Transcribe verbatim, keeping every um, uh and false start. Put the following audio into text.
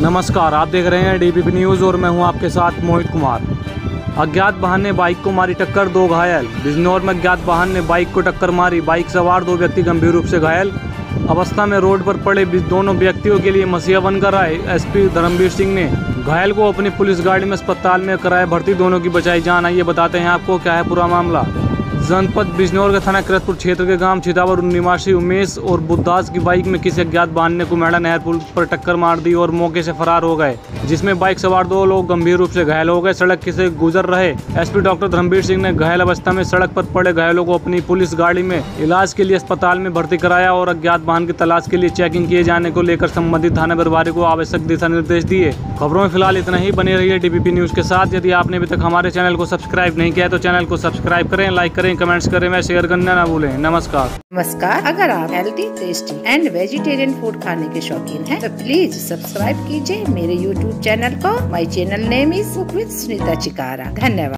नमस्कार, आप देख रहे हैं डीबीपी न्यूज़ और मैं हूं आपके साथ मोहित कुमार। अज्ञात वाहन ने बाइक को मारी टक्कर, दो घायल। बिजनौर में अज्ञात वाहन ने बाइक को टक्कर मारी, बाइक सवार दो व्यक्ति गंभीर रूप से घायल अवस्था में रोड पर पड़े दोनों व्यक्तियों के लिए मसीहा बनकर आए एसपी धर्मवीर सिंह ने घायल को अपनी पुलिस गाड़ी में अस्पताल में कराया भर्ती। दोनों की बचाई जान। आइए बताते हैं आपको क्या है पूरा मामला। जनपद बिजनौर के थाना किरतपुर क्षेत्र के गांव छितावर निवासी उमेश और बुद्धदास की बाइक में किसी अज्ञात वाहन ने कुमेड़ा नहर पुल पर टक्कर मार दी और मौके से फरार हो गए, जिसमें बाइक सवार दो लोग गंभीर रूप से घायल हो गए। सड़क से गुजर रहे एसपी डॉक्टर धर्मवीर सिंह ने घायल अवस्था में सड़क पर पड़े घायलों को अपनी पुलिस गाड़ी में इलाज के लिए अस्पताल में भर्ती कराया और अज्ञात वाहन की तलाश के लिए चेकिंग किए जाने को लेकर संबंधित थाना प्रभारी को आवश्यक दिशा निर्देश दिए। खबरों में फिलहाल इतना ही। बने रहिए डीबीपी न्यूज़ के साथ। यदि आपने अभी तक हमारे चैनल को सब्सक्राइब नहीं किया तो चैनल को सब्सक्राइब करें, लाइक करें, कमेंट्स करें, मैं शेयर करना ना भूलें। नमस्कार। नमस्कार। अगर आप healthy, tasty and vegetarian food खाने के शौकीन हैं, तो प्लीज सब्सक्राइब कीजिए मेरे यूट्यूब चैनल को। My channel name is cook with Sunita Chikara. धन्यवाद।